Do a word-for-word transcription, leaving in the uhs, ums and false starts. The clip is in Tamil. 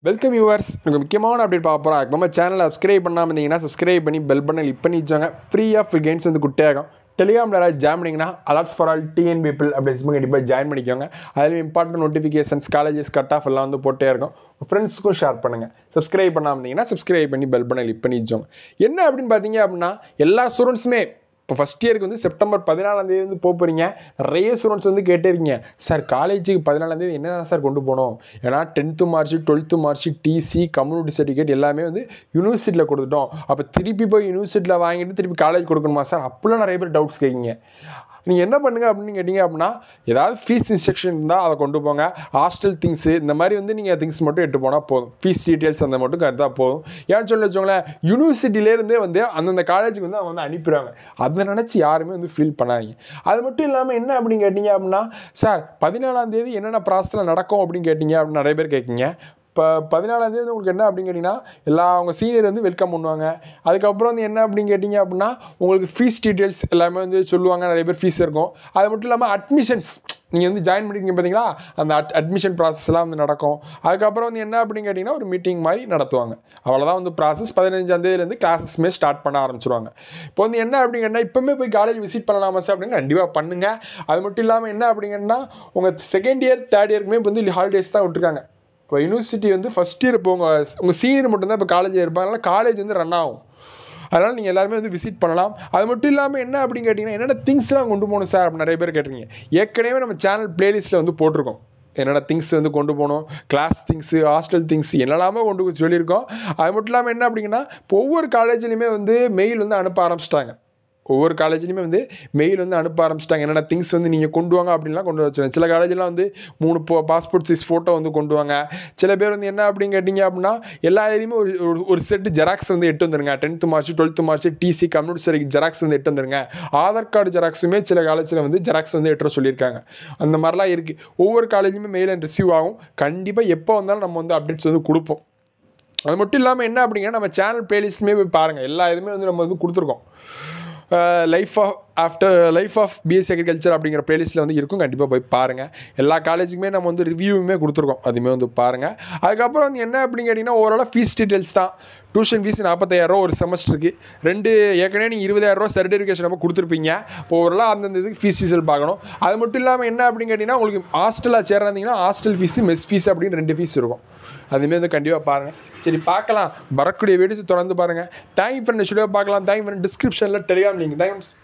Welcome viewers. உங்களுக்கு முக்கியமான அப்டேட் பார்க்க போகிறோம். நம்ம சேனலை சப்ஸ்கிரைப் பண்ணாமல் இருந்தீங்கன்னா சப்ஸ்கிரைப் பண்ணி பெல் பண்ணி கிளிக் பண்ணி வச்சாங்க. ஃப்ரீயாக ஃபுல் கேம்ஸ் வந்து குட்டியாகும். டெலிகிராமில் யாராவது ஜாயின் பண்ணிங்கன்னா alerts for all TN people அப்படி சொல்லி கண்டிப்பாக ஜாயின் பண்ணிக்கோங்க. அதில் important notifications colleges cut off எல்லாம் வந்து போட்டே இருக்கும். ஃப்ரெண்ட்ஸுக்கும் ஷேர் பண்ணுங்கள். சப்ஸ்கிரைப் பண்ணாமல் இருந்தீங்கன்னா சப்ஸ்கிரைப் பண்ணி பெல் பண்ணி கிளிக் பண்ணி வச்சோங்க. என்ன அப்படின்னு பார்த்தீங்க அப்படின்னா எல்லா ஸ்டூடெண்ட்ஸுமே இப்போ ஃபஸ்ட் இயருக்கு வந்து செப்டம்பர் பதினாலாந்தேதி வந்து போக போகிறீங்க. நிறைய ஸ்டூடெண்ட்ஸ் வந்து கேட்டே இருக்கீங்க, சார் காலேஜுக்கு பதினாலாந்தேதி என்ன தான் சார் கொண்டு போகணும்? ஏன்னா tenth mark sheet, twelfth mark sheet, TC, community certificate எல்லாமே வந்து யூனிவர்சிட்டியில் கொடுத்துட்டோம். அப்போ திருப்பி போய் யூனிவர்சிட்டியில் வாங்கிட்டு திருப்பி காலேஜ் கொடுக்கணுமா சார்? அப்படிலாம் நிறைய பேர் டவுட்ஸ் கேட்குங்க. நீங்கள் என்ன பண்ணுங்கள் அப்படின்னு கேட்டிங்க அப்படின்னா ஏதாவது ஃபீஸ் இன்ஸ்ட்ரக்ஷன் இருந்தால் அதை கொண்டு போங்க. ஹாஸ்டல் திங்ஸு இந்த மாதிரி வந்து நீங்கள் திங்ஸ் மட்டும் எட்டு போனால் போதும். ஃபீஸ் டீட்டெயில்ஸ் அந்த மட்டும் கரெக்டாக போதும். ஏன்னு சொல்லி வச்சோங்களேன், யூனிவர்சிட்டியிலேருந்தே வந்து அந்தந்த காலேஜுக்கு வந்து அவங்க வந்து அனுப்பிடுவாங்க. அதை நினச்சி யாருமே வந்து ஃபீல் பண்ணாதீங்க. அது மட்டும் இல்லாமல் என்ன அப்படின்னு கேட்டிங்க அப்படின்னா, சார் பதினாலாம் தேதி என்னென்ன ப்ராசஸில் நடக்கும் அப்படின்னு கேட்டிங்க அப்படின்னு நிறைய பேர் கேட்குங்க. இப்போ பதினாலாந்தேதி வந்து உங்களுக்கு என்ன அப்படின்னு கேட்டிங்கன்னா எல்லா அவங்க சீனியர் வந்து வெல்கம் பண்ணுவாங்க. அதுக்கப்புறம் வந்து என்ன அப்படின்னு கேட்டிங்க அப்படின்னா உங்களுக்கு ஃபீஸ் டீட்டெயில்ஸ் எல்லாமே வந்து சொல்லுவாங்க. நிறைய பேர் ஃபீஸ் இருக்கும். அது மட்டும் இல்லாமல் அட்மிஷன்ஸ் நீங்கள் வந்து ஜாயின் பண்ணிக்கிங்க பார்த்தீங்களா, அந்த அட் அட்மிஷன் ப்ராசஸ்லாம் வந்து நடக்கும். அதுக்கப்புறம் வந்து என்ன அப்படின்னு கேட்டிங்கன்னா ஒரு மீட்டிங் மாதிரி நடத்துவாங்க. அவ்வளோதான் வந்து ப்ராசஸ். பதினஞ்சாந்தேதியிலேருந்து கிளாஸஸ்மே ஸ்டார்ட் பண்ண ஆரம்பிச்சிருவாங்க. இப்போ வந்து என்ன அப்படிங்கன்னா இப்போமே போய் காலேஜ் விசிட் பண்ணலாமா சார் அப்படின்னு கண்டிப்பாக பண்ணுங்கள். அது மட்டும் இல்லாமல் என்ன அப்படிங்கன்னா உங்கள் செகண்ட் இயர் தேர்ட் இயருக்குமே இப்போ வந்து ஹாலிடேஸ் தான் விட்டுருக்காங்க. இப்போ யூனிவர்சிட்டி வந்து ஃபஸ்ட் இயர் இப்போ உங்கள் உங்கள் சீனியர் மட்டும்தான் இப்போ காலேஜ் இருப்பாங்க. அதனால் காலேஜ் வந்து ரன் ஆகும். அதனால் நீங்கள் எல்லாருமே வந்து விசிட் பண்ணலாம். அது மட்டும் இல்லாமல் என்ன அப்படின்னு கேட்டிங்கன்னா என்னென்ன திங்ஸ்லாம் கொண்டு போகணும் சார் அப்படின்னு நிறைய பேர் கேட்டிருக்கீங்க. ஏற்கனவே நம்ம சேனல் பிளேலிஸ்ட்டில் வந்து போட்டிருக்கோம். என்னென்ன திங்ஸ் வந்து கொண்டு போகணும், கிளாஸ் திங்ஸு, ஹாஸ்டல் திங்ஸ் என்னெல்லாமே கொண்டு சொல்லியிருக்கோம். அது மட்டும் இல்லாமல் என்ன அப்படிங்கன்னா இப்போ ஒவ்வொரு காலேஜ்லேயுமே வந்து மெயில் வந்து அனுப்ப ஆரம்பிச்சிட்டாங்க. ஒவ்வொரு காலேஜ்லையுமே வந்து மெயில் வந்து அனுப்ப ஆரம்பிச்சிட்டாங்க. என்னென்ன திங்ஸ் வந்து நீங்கள் கொண்டு வாங்க அப்படின்லாம் கொண்டு வச்சுருங்க. சில காலேஜெலாம் வந்து மூணு போ பாஸ்போர்ட் சைஸ் ஃபோட்டோ வந்து கொண்டு வாங்க. சில பேர் வந்து என்ன அப்படின்னு கேட்டிங்க அப்படின்னா எல்லா ஏரியுமே ஒரு ஒரு செட்டு ஜெராக்ஸ் வந்து எட்டு வந்துருங்க. Tenth mark sheet, twelfth mark sheet, TC, community certificate xerox வந்து எட்டு வந்துருங்க. ஆதார் கார்டு ஜெராக்ஸுமே சில காலேஜில் வந்து ஜெராக்ஸ் வந்து எட்டு சொல்லியிருக்காங்க. அந்த மாதிரிலாம் இருக்குது. ஒவ்வொரு காலேஜுமே மெயில் அண்ட் ரிசீவ் ஆகும். கண்டிப்பாக எப்போ வந்தாலும் நம்ம வந்து அப்டேட்ஸ் வந்து கொடுப்போம். அது மட்டும் இல்லாமல் என்ன அப்படிங்கன்னா நம்ம சேனல் பிளேலிஸ்ட்டுமே போய் பாருங்கள். எல்லா இதுவுமே வந்து நம்ம வந்து கொடுத்துருக்கோம். Life of after life of BSc agriculture அப்படிங்கிற பிளேலிஸ்ட்டில் வந்து இருக்கும். கண்டிப்பாக போய் பாருங்கள். எல்லா காலேஜுக்குமே நம்ம வந்து ரிவ்யூவுமே கொடுத்துருக்கோம். அதுவுமே வந்து பாருங்கள். அதுக்கப்புறம் வந்து என்ன அப்படின்னு கேட்டிங்கன்னா ஓவராலாக ஃபீஸ் டீட்டெயில்ஸ் தான். டியூஷன் ஃபீஸ் நாற்பத்தாயிரரூவா ஒரு செமஸ்டருக்கு. ரெண்டு ஏற்கனவே நீங்கள் இருபதாயிரரூவா சர்டிஃபிகேஷன் நம்ம கொடுத்துருப்பீங்க. இப்போ ஓவராலாக அந்தந்த இதுக்கு ஃபீஸ் டீசல் பார்க்கணும். அது மட்டும் இல்லாமல் என்ன அப்படின்னு கேட்டிங்கன்னா உங்களுக்கு ஹாஸ்டலாக சேர்றாந்தீங்கன்னா ஹாஸ்டல் ஃபீஸு, மெஸ் ஃபீஸ் அப்படின்னு ரெண்டு ஃபீஸ் இருக்கும். அதுமாரி வந்து கண்டிப்பாக பாருங்கள். சரி பார்க்கலாம். வரக்கூடிய வீடியோஸ் தொடர்ந்து பாருங்கள். Thank you friend. வீடியோ பார்க்கலாம். Thank you friend. டிஸ்கிரிப்ஷனில் டெலிகிராம் லிங்க். தேங்க்யூ.